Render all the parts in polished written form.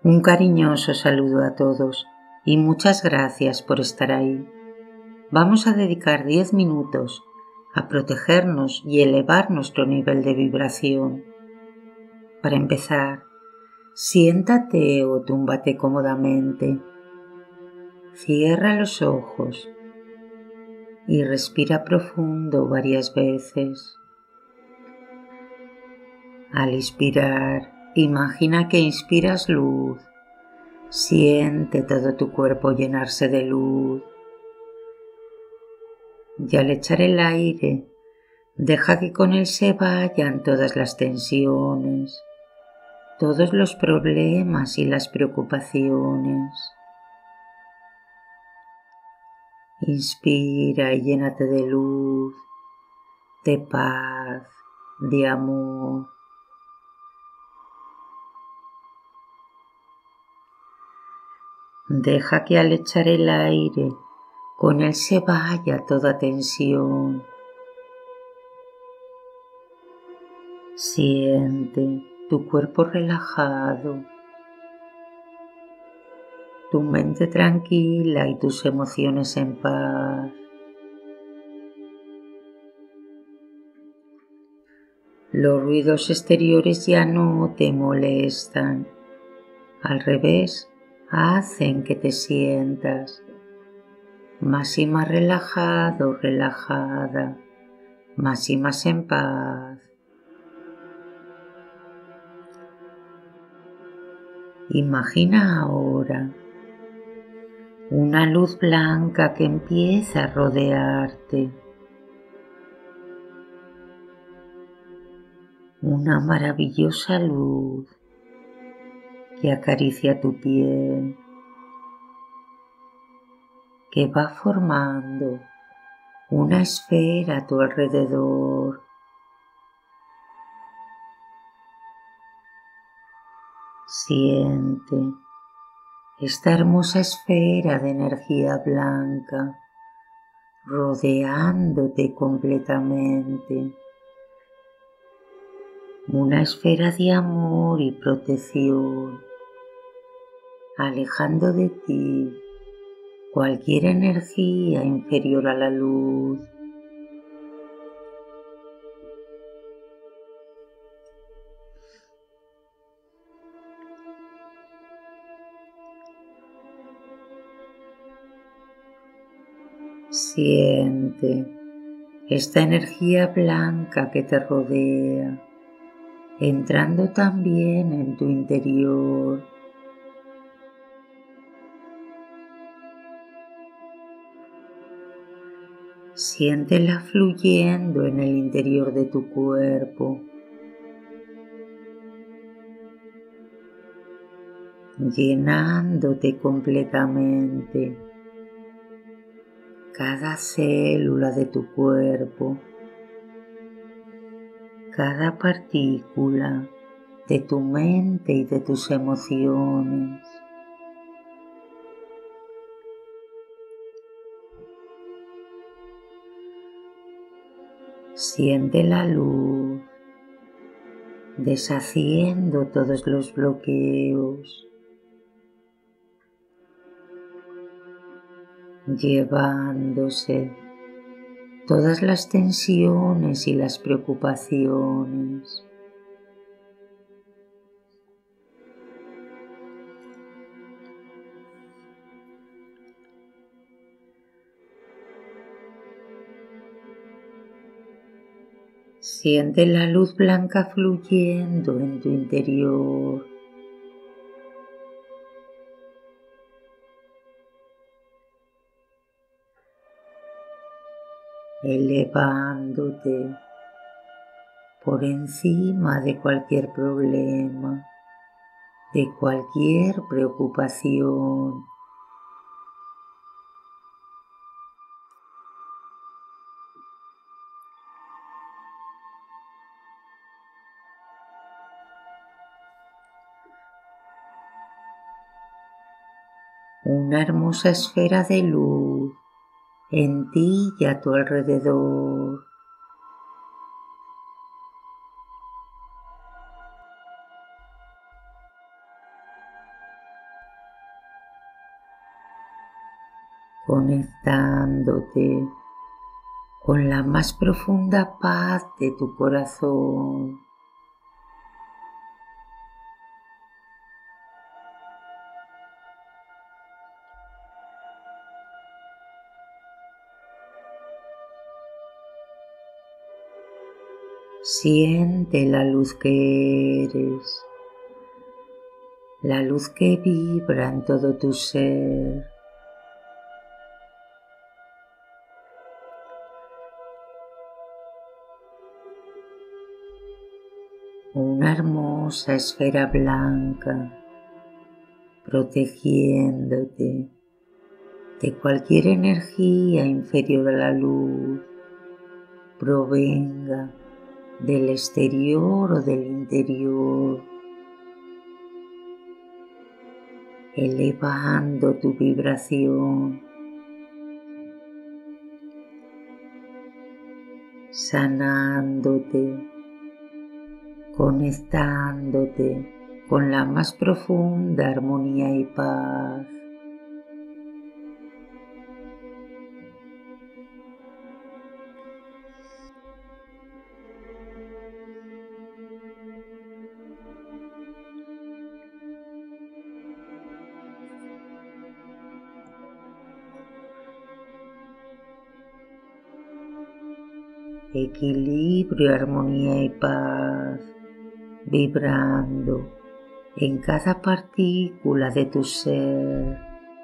Un cariñoso saludo a todos y muchas gracias por estar ahí. Vamos a dedicar 10 minutos a protegernos y elevar nuestro nivel de vibración. Para empezar, siéntate o túmbate cómodamente. Cierra los ojos y respira profundo varias veces. Al inspirar, imagina que inspiras luz. Siente todo tu cuerpo llenarse de luz. Y al echar el aire, deja que con él se vayan todas las tensiones, todos los problemas y las preocupaciones. Inspira y llénate de luz, de paz, de amor. Deja que al echar el aire, con él se vaya toda tensión. Siente tu cuerpo relajado, tu mente tranquila y tus emociones en paz. Los ruidos exteriores ya no te molestan, al revés, hacen que te sientas más y más relajado, relajada, más y más en paz. Imagina ahora una luz blanca que empieza a rodearte, una maravillosa luz que acaricia tu piel, que va formando una esfera a tu alrededor. Siente esta hermosa esfera de energía blanca rodeándote completamente. Una esfera de amor y protección, alejando de ti cualquier energía inferior a la luz. Siente esta energía blanca que te rodea, entrando también en tu interior. Siéntela fluyendo en el interior de tu cuerpo, llenándote completamente cada célula de tu cuerpo, cada partícula de tu mente y de tus emociones. Siente la luz deshaciendo todos los bloqueos, llevándose todas las tensiones y las preocupaciones. Siente la luz blanca fluyendo en tu interior, elevándote por encima de cualquier problema, de cualquier preocupación. Una hermosa esfera de luz en ti y a tu alrededor. conectándote con la más profunda paz de tu corazón. Siente la luz que eres, la luz que vibra en todo tu ser. Una hermosa esfera blanca protegiéndote de cualquier energía inferior a la luz, provenga del exterior o del interior, elevando tu vibración, sanándote, conectándote con la más profunda armonía y paz. Equilibrio, armonía y paz, vibrando en cada partícula de tu ser.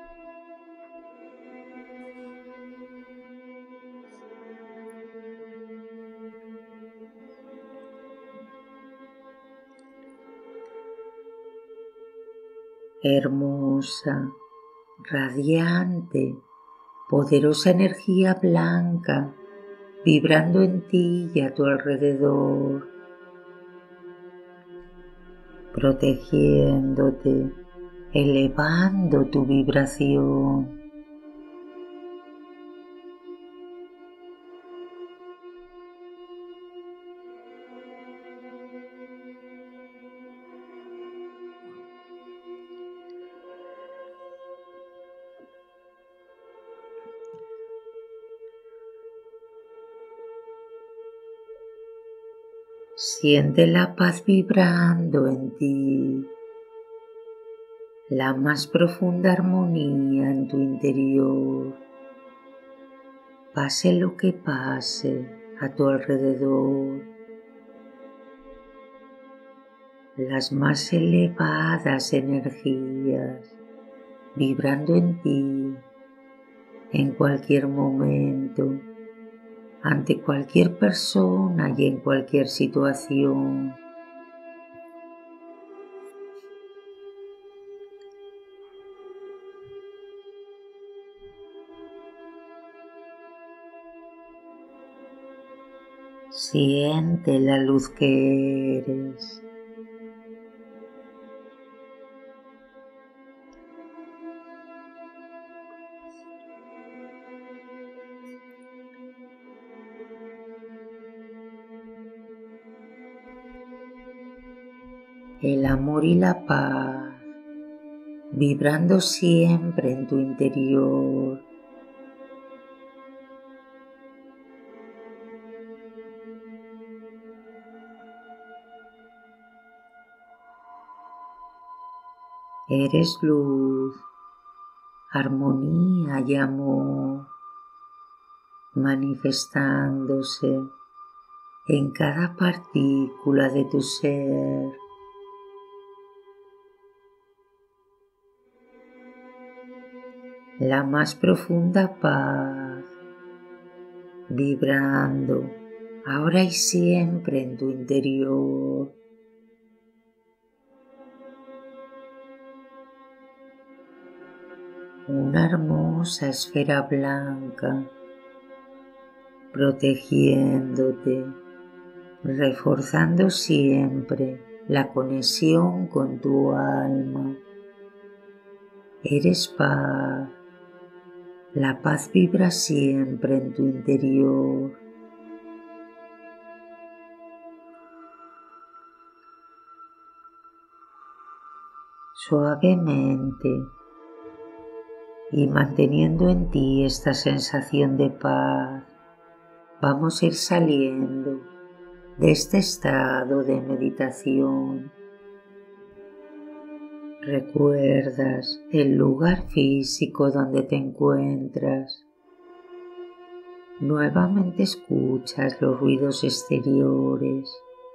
Hermosa, radiante, poderosa energía blanca, vibrando en ti y a tu alrededor, protegiéndote, elevando tu vibración. Siente la paz vibrando en ti, la más profunda armonía en tu interior. Pase lo que pase a tu alrededor, las más elevadas energías vibrando en ti en cualquier momento, ante cualquier persona y en cualquier situación. Siente la luz que eres. El amor y la paz, vibrando siempre en tu interior. Eres luz, armonía y amor, manifestándose en cada partícula de tu ser. La más profunda paz, vibrando ahora y siempre en tu interior. Una hermosa esfera blanca, protegiéndote, reforzando siempre la conexión con tu alma. Eres paz, la paz vibra siempre en tu interior. Suavemente, y manteniendo en ti esta sensación de paz, vamos a ir saliendo de este estado de meditación. ¿Recuerdas el lugar físico donde te encuentras? Nuevamente escuchas los ruidos exteriores.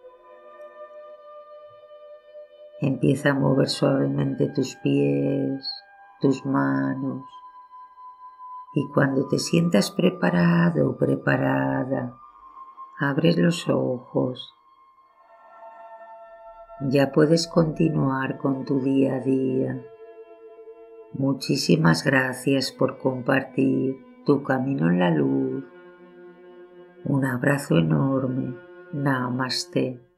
Empieza a mover suavemente tus pies, tus manos, y cuando te sientas preparado o preparada, abres los ojos. Ya puedes continuar con tu día a día. Muchísimas gracias por compartir tu camino en la luz. Un abrazo enorme. Namaste.